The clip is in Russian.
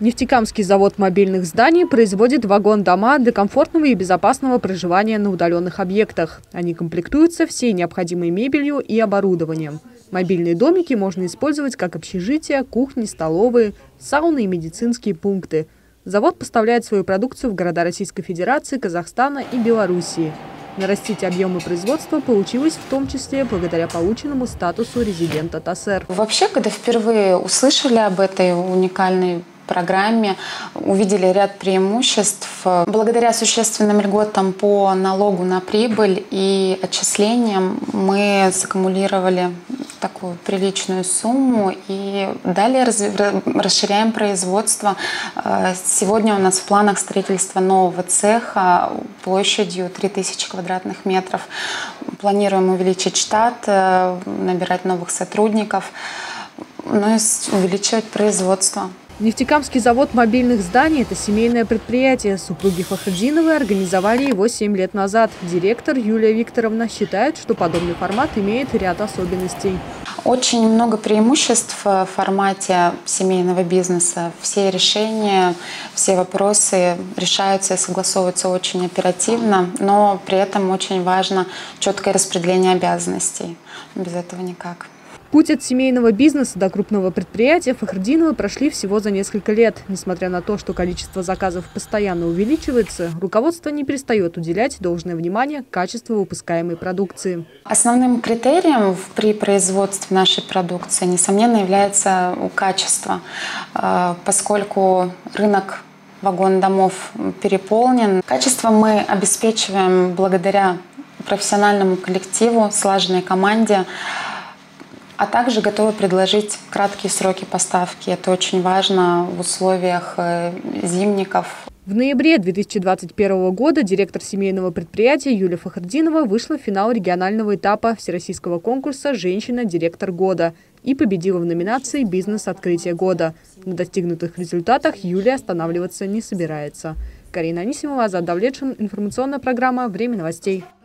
Нефтекамский завод мобильных зданий производит вагон-дома для комфортного и безопасного проживания на удаленных объектах. Они комплектуются всей необходимой мебелью и оборудованием. Мобильные домики можно использовать как общежития, кухни, столовые, сауны и медицинские пункты. Завод поставляет свою продукцию в города Российской Федерации, Казахстана и Белоруссии. Нарастить объемы производства получилось в том числе благодаря полученному статусу резидента ТАСЭР. Вообще, когда впервые услышали об этой уникальной программе, увидели ряд преимуществ. Благодаря существенным льготам по налогу на прибыль и отчислениям мы саккумулировали такую приличную сумму и далее расширяем производство. Сегодня у нас в планах строительство нового цеха площадью 3000 квадратных метров. Планируем увеличить штат, набирать новых сотрудников, ну и увеличивать производство. Нефтекамский завод мобильных зданий – это семейное предприятие. Супруги Фахридиновы организовали его 7 лет назад. Директор Юлия Викторовна считает, что подобный формат имеет ряд особенностей. Очень много преимуществ в формате семейного бизнеса. Все решения, все вопросы решаются и согласовываются очень оперативно, но при этом очень важно четкое распределение обязанностей. Без этого никак. Путь от семейного бизнеса до крупного предприятия Фахридиновы прошли всего за несколько лет. Несмотря на то, что количество заказов постоянно увеличивается, руководство не перестает уделять должное внимание качеству выпускаемой продукции. Основным критерием при производстве нашей продукции, несомненно, является качество, поскольку рынок вагон-домов переполнен. Качество мы обеспечиваем благодаря профессиональному коллективу, слаженной команде, а также готовы предложить краткие сроки поставки. Это очень важно в условиях зимников. В ноябре 2021 года директор семейного предприятия Юлия Фахридинова вышла в финал регионального этапа всероссийского конкурса «Женщина-директор года» и победила в номинации «Бизнес открытие года». На достигнутых результатах Юлия останавливаться не собирается. Карина Анисимова, Азат Давлетшин. Информационная программа «Время новостей».